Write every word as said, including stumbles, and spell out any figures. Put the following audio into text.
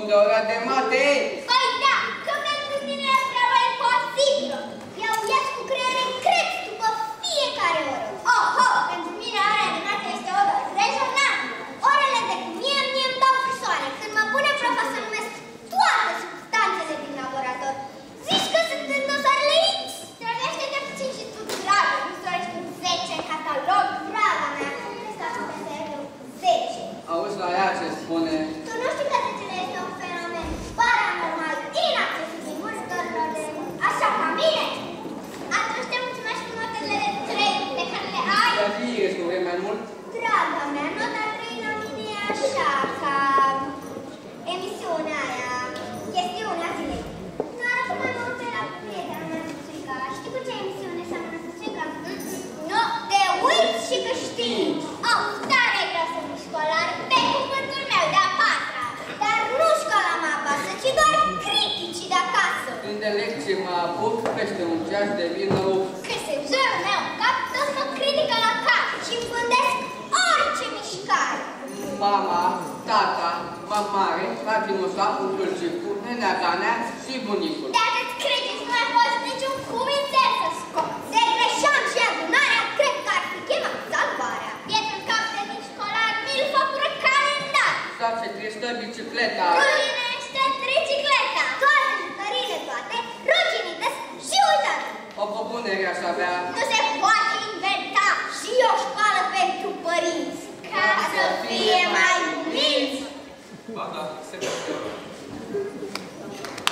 de ora de mate. Păi da, că pentru tine treaba e posibilă. Eu ies cu creiere creț după fiecare oră. Oho, pentru mine ora de mate este o oră rezonabilă. Orele de cu mie, mie îmi dau frisoare. Când mă pune profa să numesc toate substanțele din laborator. Zici că sunt în dosarele X? Străvește-te puțin și tu, dragă. Nu storești un zece în catalog, draga mea. Stați pe seriu, zece. Auzi la ea ce spune? Tu nu știi că zecele este un fenomen paranormal inaccesibil mulțitorilor de mult, așa ca mine? Atunci te mulțumesc cu notele trei pe care le ai. Dar fie că vrei mai mult? Draga mea, nota trei la mine e așa, ca emisiunea aia, chestiunea zilei. Nu arată mai multe la prietena mea Țuica. Știi cu ce emisiune seamănă cu Țuica? Nu, te uiți și câștigi. Oh, tare greu să fii școlar, pe cuvântul meu de a patra. Dar nu școala mă apasă, ci doar criticii de acasă. Când de lecție mă apuc, peste un ceas devin rup. Când se jurul meu în cap, toți mă critică la cap și îmi gândesc orice mișcare. Mama, tata, mamare, fratele sa, unchiul Cicu, nenea Ganea și bunicul. Dacă îți credeți, nu ai fost niciun cuvințel să scot. Se greșeam și adunarea, cred că ar fi chemat salvarea. Pietrul cap de mic școlar, mi-l făcură calendar. Sau se tristă bicicleta. Ruinește tricicleta. Toate jucăriile toate, ruginităs și uitate. O propunere aș avea. Nu se poate inventa și o școală pentru părinți. Ca să fie mai umiți. Ba da, se poate.